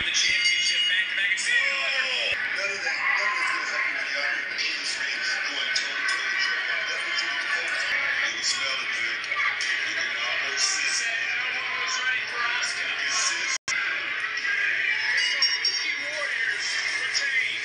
win the championship back-to-back. And Sammy Guevara. None of that's going to help you when you're out here in the industry going toe-to-toe with Joe Biden. That's what you need to focus on. You can smell it, Vic. You can almost He sense said it. no one was ready for Asuka. You can sense it. The Kabuki Warriors retain.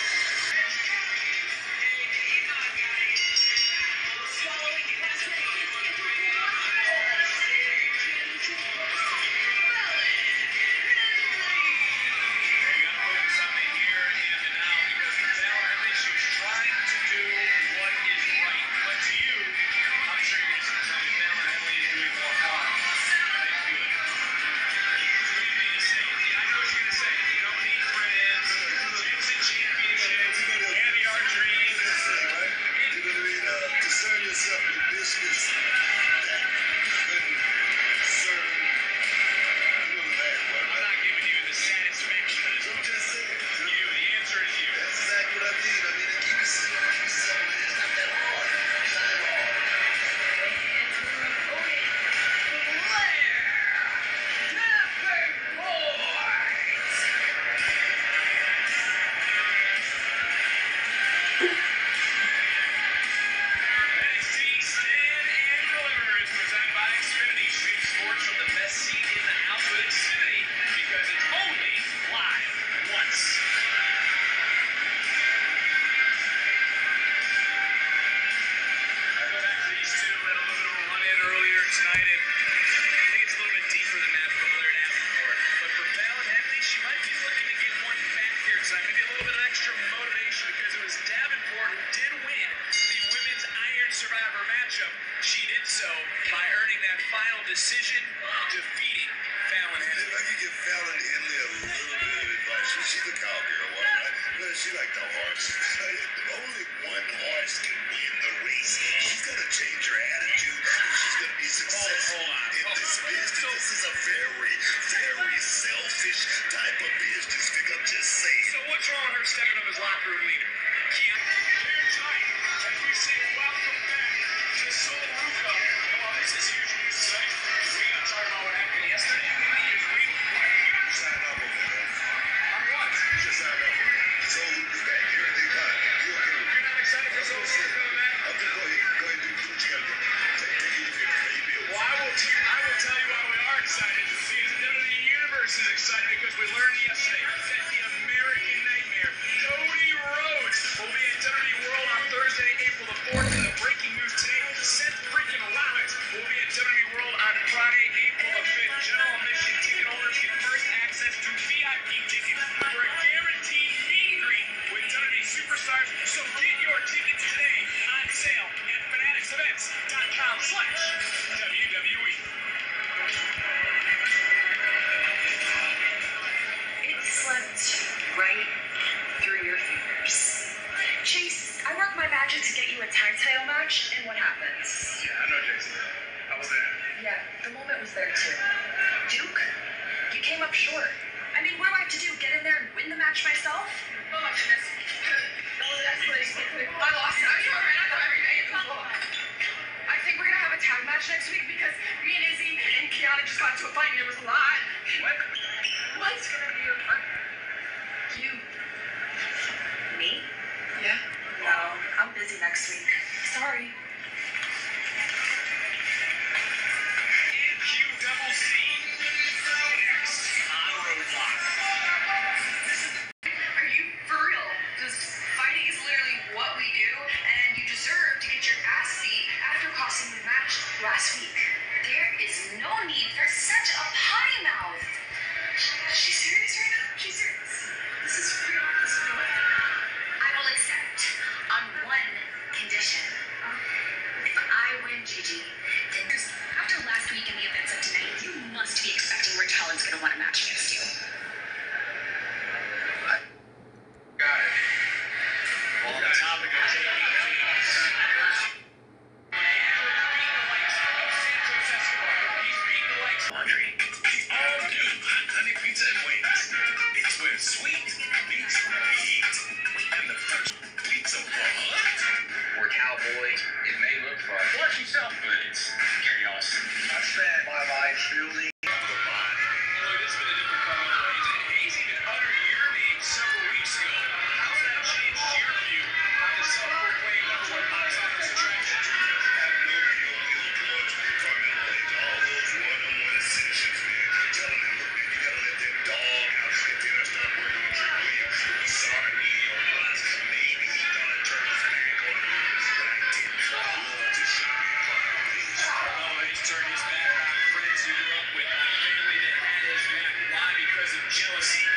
You gotta focus on the here and the now because for Bella Henry, she was trying to do what is right. But to you, I'm sure you're gonna tell me Bella Henry is doing more harm than good. What do you mean to say? I know what you're gonna say. You don't need friends. Choose a championship. Have your dreams. You're going to need to discern yourself in business that couldn't discern. You know the bad one, I'm right? not giving you the satisfaction. I'm just saying. You, the answer is you. That's exactly what I mean. I mean, keep yourself, man. It's not that hard. It's not that hard. NXT Stand and Deliver is presented by Xfinity. Stream sports from the best seat in the house with Xfinity because it's only live once. I go back to these two. We had a little bit of a run-in earlier tonight, and I think it's a little bit deeper than that for Blair Davenport. But for Val and Henley, she might be looking to get one back here tonight. Maybe a little bit of extra motivation because it was Davenport who did win the Women's Iron Survivor matchup. She did so by earning that final decision, defeating Fallon Henley. If I could give Fallon Henley a little bit of advice, she's a cowgirl, right? She like the horse. Only one horse can win the race. She's got to change her attitude if she's going to be successful Hold on. in this business. This is a very, very selfish type of business, Vic. I'm just saying. So what's wrong with her stepping up as locker room leader? Here tonight, as we say welcome back to Sol Ruca. And while this is huge news tonight, we're going to talk about what happened yesterday. Because we Sign up on that. on what? Just sign up on that. So Luca's back. Everything fine. You okay with You're not excited for Sol Ruca coming back? Okay, go ahead. Do what you got to do. Take it easy. Pay your bills. Well, I will tell you why we are excited. Because the WWE Universe is excited because we learned yesterday that the American Nightmare, Cody Rhodes, will be at WWE World on Thursday, April the 4th. And the breaking news today, Seth freaking Rollins will be at WWE World on Friday, April the 5th. General admission ticket holders get first access to VIP tickets for a guaranteed meet and greet with WWE superstars. So get your tickets today on sale at fanaticsevents.com/WWE. It slipped right through your fingers. Chase, I worked my magic to get you a tag title match, and what happens? Yeah, I know, Jason. How was that? Yeah, the moment was there too. Duke, you came up short. I mean, what do I have to do? Get in there and win the match myself? Oh my goodness. That was escalating. I lost it. I was trying to every day. I think we're gonna have a tag match next week because me and Izzy and Kiana just got into a fight and it was a lot. What? What's gonna be your partner? You. Me? Yeah. No, I'm busy next week. Sorry. NQCC. Next on Roadblock. Are you for real? Because fighting is literally what we do, and you deserve to get your ass beat after costing the match last week. There is no need for such a potty mouth. She's serious. jealousy.